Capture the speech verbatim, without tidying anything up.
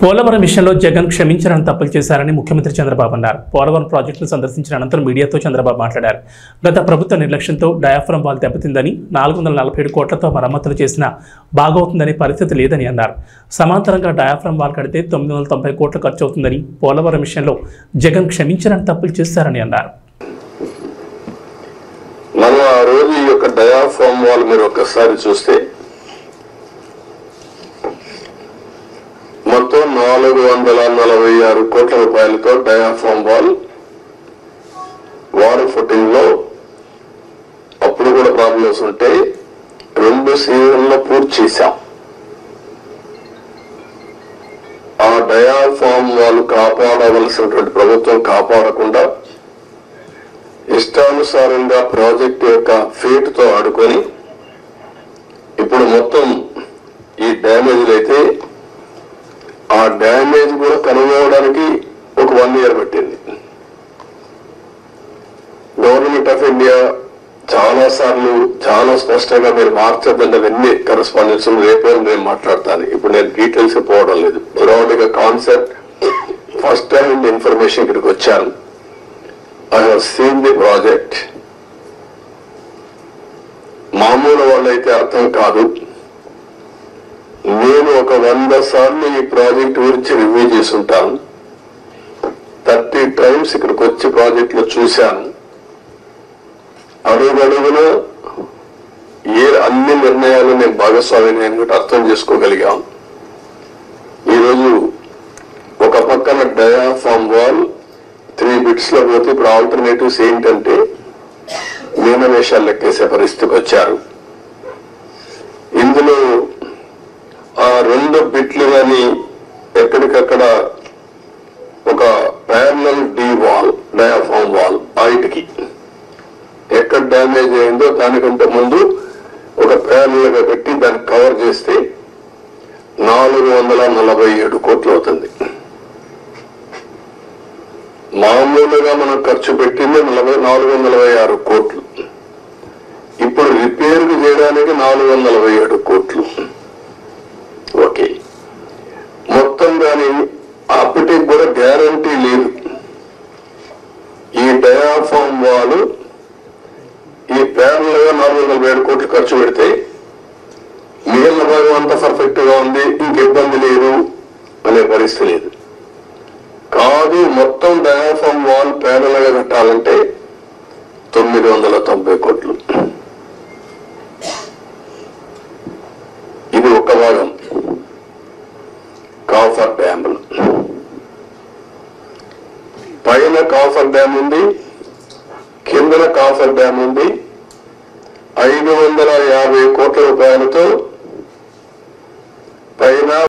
పోలవరం విషయంలో జగన్ క్షమించరని తప్పులు చేశారని ముఖ్యమంత్రి చంద్రబాబు అన్నారు. పోలవరం ప్రాజెక్టును సందర్శించిన అనంతరం మీడియాతో చంద్రబాబు మాట్లాడారు. గత ప్రభుత్వ నిర్లక్ష్యంతో డయాఫ్రమ్ వాల్ దెబ్బతిందని, నాలుగు వందల నలభై ఏడు కోట్లతో మరమ్మతులు చేసినా బాగవుతుందనే పరిస్థితి లేదని అన్నారు. సమాంతరంగా డయాఫ్రమ్ వాల్ కడితే తొమ్మిది వందల తొంభై కోట్లు ఖర్చు అవుతుందని, పోలవరం విషయంలో జగన్ క్షమించరని తప్పులు చేశారని అన్నారు. మనం ఆ రోజు ఈ యొక్క డయాఫ్రమ్ వాల్ మీరు ఒక్కసారి చూస్తే మొత్తం నాలుగు వందల నలభై ఆరు కోట్ల రూపాయలతో డయాఫ్రమ్ వాల్ వాటర్ ఫుటింగ్ లో అప్పుడు కూడా ప్రాబ్లమ్స్ ఉంటే రెండు సీజన్లో పూర్తి చేశాం. ఆ డయాఫ్రమ్ వాల్ కాపాడవలసినటువంటి ప్రభుత్వం కాపాడకుండా ఇష్టానుసారంగా ప్రాజెక్టు యొక్క ఫేట్ తో ఆడుకొని ఇప్పుడు మొత్తం ఈ డ్యామేజ్లు అయితే ఆ డ్యామేజ్ కూడా కనుగొనడానికి ఒక వన్ ఇయర్ పట్టింది. గవర్నమెంట్ ఆఫ్ ఇండియా చాలా సార్లు చాలా స్పష్టంగా మీరు మార్చద్దండి అవన్నీ కరెస్పాండెన్స్ రేపే నేను మాట్లాడతాను. ఇప్పుడు నేను డీటెయిల్స్ పోవడం లేదు. బ్రాడ్ గా కాన్సెప్ట్ ఫస్ట్ హ్యాండ్ ఇన్ఫర్మేషన్ ఇక్కడికి వచ్చాను. I have seen the project. మామూలు వాళ్ళైతే అర్థం కాదు. నేను ఒక వంద సార్లు ఈ ప్రాజెక్ట్ గురించి రివ్యూ చేసుంటాను. థర్టీ టైమ్స్ ఇక్కడికి వచ్చి ప్రాజెక్ట్ లో చూశాను. అడుగడుగున ఏ అన్ని నిర్ణయాలు నేను భాగస్వామి నేను అర్థం చేసుకోగలిగాం. ఈరోజు ఒక పక్కన డయాఫ్రమ్ వాల్ త్రీ బిట్స్ లో పోతే ఇప్పుడు ఆల్టర్నేటివ్స్ ఏంటంటే మీనవేషాలు లెక్కేసే పరిస్థితికి వచ్చారు. ఇందులో ఆ రెండు బిట్లు కానీ ఎక్కడికక్కడ ఒక parallel D wall diaphragm wall హైట్కి ఎక్కడ డ్యామేజ్ అయిందో దానికంటే ముందు ఒక ప్యారలల్ గా పెట్టి దాన్ని కవర్ చేస్తే నాలుగు వందల నలభై ఏడు కోట్లు అవుతుంది. మామూలుగా మనం ఖర్చు పెట్టింది నలభై నాలుగు వందల నలభై ఆరు కోట్లు. ఇప్పుడు రిపేర్ చేయడానికి నాలుగు వందల నలభై ఏడు కోట్లు. ఓకే, మొత్తం దాని అప్పటికి కూడా గ్యారంటీ లేదు. ఈ డయాఫ్రమ్ వాల్ ఈ ప్యారల్ గా నాలుగు వందల నలభై ఏడు కోట్లు ఖర్చు పెడితే మిగిలిన భాగం అంతా పర్ఫెక్ట్ గా ఉంది, ఇంక ఇబ్బంది లేదు అనే పరిస్థితి లేదు. కాదు, మొత్తం డయాఫ్రమ్ వాల్ ప్యారల్ గా కట్టాలంటే తొమ్మిది వందల తొంభై కోట్లు. ఇది ఒక భాగం. కాఫర్ డ్యామ్ పైన కాఫర్ డ్యామ్ ఉంది, కిందన కాఫర్ డ్యామ్ ఉంది. ఐదు వందల యాభై కోట్ల రూపాయలతో పైన